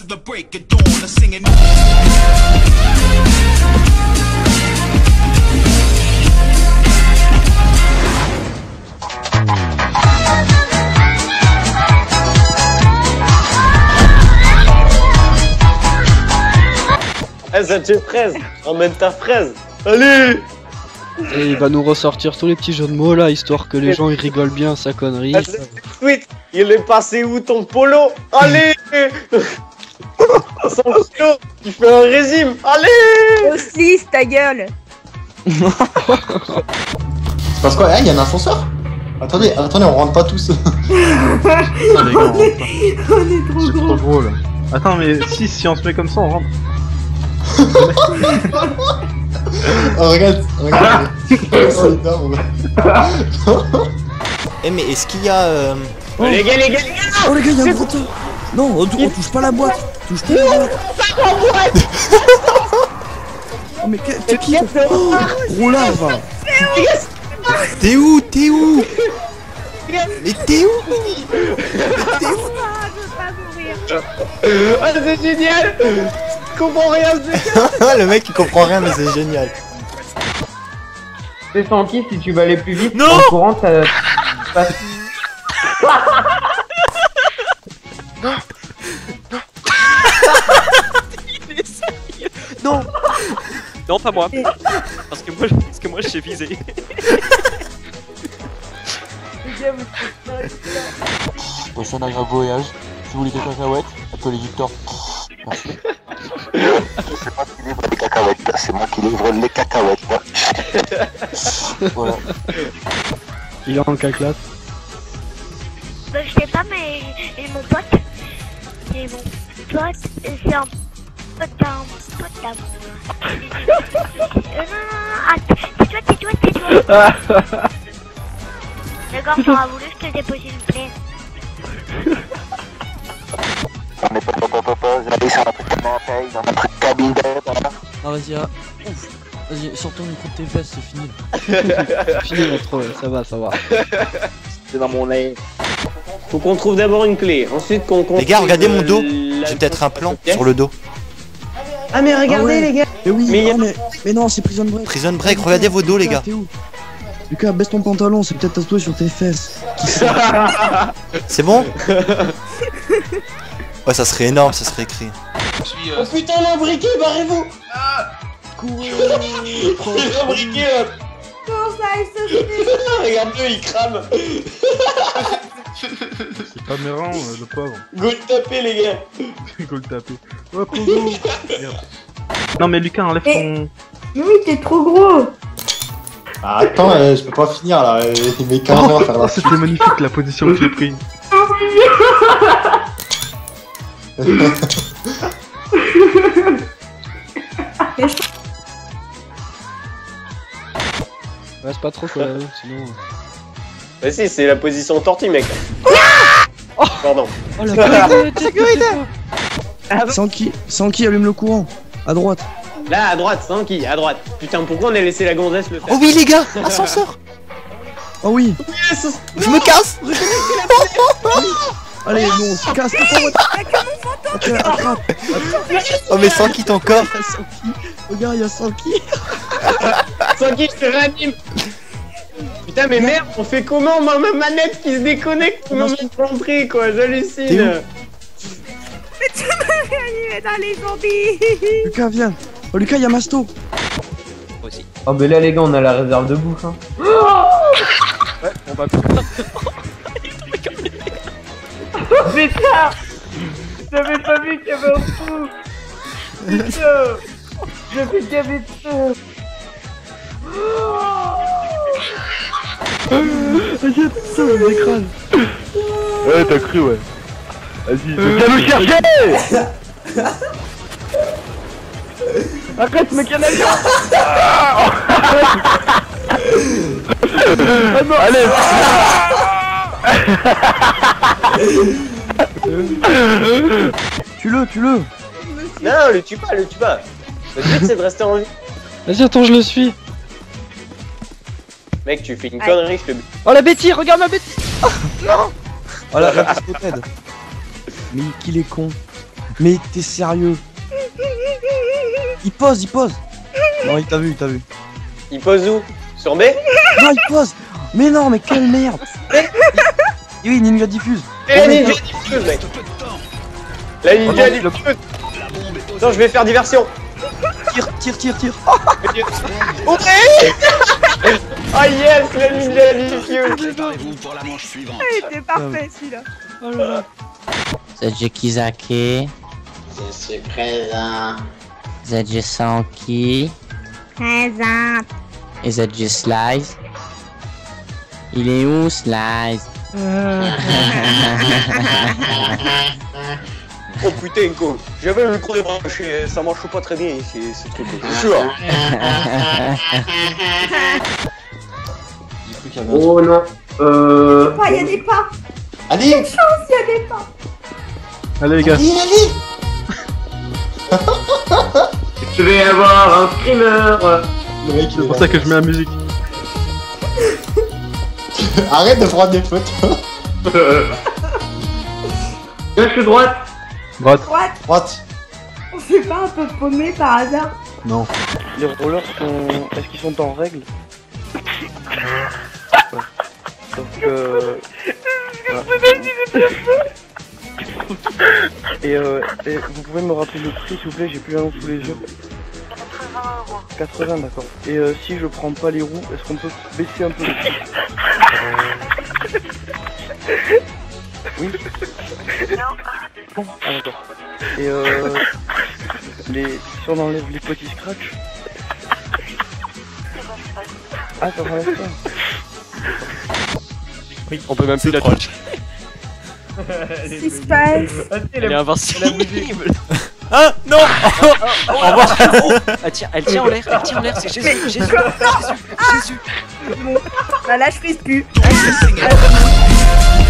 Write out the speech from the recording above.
to the break of dawn, I'm singing. Eh, ça te fraise, emmène ta fraise. Allez! Et il va nous ressortir tous les petits jeux de mots là, histoire que les gens ils rigolent bien à sa connerie. Sweet, il est passé où ton polo? Allez! 100 kilos, tu fais un régime, allez! Aussi, ta gueule. C'est parce quoi? Ah, il y a un ascenseur? Attendez, on rentre pas tous. Putain, les gars, on rentre pas. On est trop C'est trop gros. gros là. Attends, mais si on se met comme ça, on rentre. Oh, regarde. C'est énorme. Eh mais est-ce qu'il y a Oh, les gars! Oh les gars, y'a un gros tas. Non, on touche pas la boîte. Touche pas la boîte. Oh mais t'es qui? Oh, gros lave. T'es où? Mais t'es où? Ah, je veux pas mourir. Ah, c'est génial! Je comprends rien, c'est Le mec il comprend rien mais c'est génial. C'est Sanky, si tu vas aller plus vite, Non en courant, ça passe. Non. Non, pas moi. Parce que moi je suis visé. Passez un agréable voyage. Si vous voulez des cacahuètes, appelez Victor. Merci. C'est moi qui livre les cacahuètes, c'est moi qui livre les cacahuètes. Voilà. Il est en quelle classe? Bah, je sais pas, mais mon pote, c'est mon pote, c'est un pote d'un pote d'un. Non, tais-toi. D'accord, t'auras voulu, je te dépose une plaie. On est pas, j'allais sur un truc comment on paye, dans un truc cabine d'air, voilà. Ah vas-y, ah. Ouf. Vas-y, sors ton micro de tes fesses, c'est fini. Fini notre ça va. C'est dans mon lait. Faut qu'on trouve d'abord une clé, ensuite qu'on... Les gars regardez mon dos. J'ai peut-être un plan sur le dos. Ah mais regardez les gars. Mais oui, Mais mais non, c'est Prison Break. Prison Break, regardez vos dos les gars. T'es où? Lucas, baisse ton pantalon, c'est peut-être tatoué sur tes fesses. C'est bon? Ouais ça serait énorme, ça serait écrit. Oh putain l'imbriqué, barrez-vous! Courez. L'imbriqué là. Comment ça, il se fait? Regarde-le, il crame. C'est pas méran, le pauvre. Go le taper les gars. Go le taper. Ouais, Pogo. Merde. Non mais Lucas, enlève ton... Mais oui, t'es trop gros. Ah, attends, je peux pas finir là. Il met 15 ans à faire la suite. C'était magnifique la position que j'ai prise. Ouais, c'est pas trop quoi, sinon. Bah si, c'est la position tortue mec. Pardon. Oh la sécurité. Sanky, allume le courant. À droite. Là à droite, c'est qui? À droite. Putain, pourquoi on a laissé la gonzesse le faire? Oh oui les gars, ascenseur. Oh oui. Je me casse. Allez, non, on se casse. Attrape. Oh mais sans quitte encore. Regarde, y'a Sanky. Sanky, je te réanime. Putain mais merde, on fait comment? Ma manette qui se déconnecte au moment de rentrer quoi, j'hallucine. Mais tu m'as réanimé dans les zombies. Lucas, viens. Oh, Lucas, y'a Masto. Aussi. Oh, mais là, les gars, on a la réserve de bouffe, hein. Ouais, on va. Putain! J'avais pas vu qu'il y avait un trou! Putain! J'avais qu'il y avait tout! Vas-y, ça m'écrase. Ouais, t'as cru, ouais. Vas-y, viens nous chercher! Arrête, mec, y'en a bien! Ah non, allez! Tue-le. Non, le tue pas. Le but c'est de rester en vie. Vas-y, attends, je le suis. Mec, tu fais une connerie, je te bute. Oh la bêtise, regarde ma bêtise. Oh, non. Oh la discothèque. Mais qu'il est con. Mais t'es sérieux? Il pose. Non, il t'a vu, Il pose où? Sur B? Non, il pose. Mais non, mais quelle merde. Oui, Ninja diffuse. Et la ninja diffuse, mec. La ninja diffuse. Attends, je vais faire diversion. Tire. Ok. Oh yes, la ninja diffuse. Il était parfait celui-là. Zedje Kizaki. Je suis présent. Zedje Sanki. Présente. Et Zedje Slice. Il est où Slice? Oh putain, quoi. J'avais le micro débranché, ça marche pas très bien ici, ce truc. Je suis sûr. Oh non. Il y a des pas. Allez. Quelle chance, il y a des pas. Allez les gars. Je vais avoir un screamer. C'est pour ça que je mets la musique. Arrête de prendre des photos. Gauche ou droite? Droite. On s'est pas un peu paumé par hasard? Non. Les rollers sont... Est-ce qu'ils sont en règle? Sauf que... Et vous pouvez me rappeler le prix s'il vous plaît, j'ai plus l'annonce sous les yeux. 80 d'accord. Et si je prends pas les roues, est-ce qu'on peut baisser un peu le prix? Oui. Bon, ah d'accord. Et si on enlève les petits scratchs. Ah ça va faire. Oui, on peut même plus la toucher. Qu'est-ce qui se passe? Elle est invincible. Ah non. Au revoir. Elle tient en l'air, c'est Jésus. Jésus. Bon, bah là je frise plus.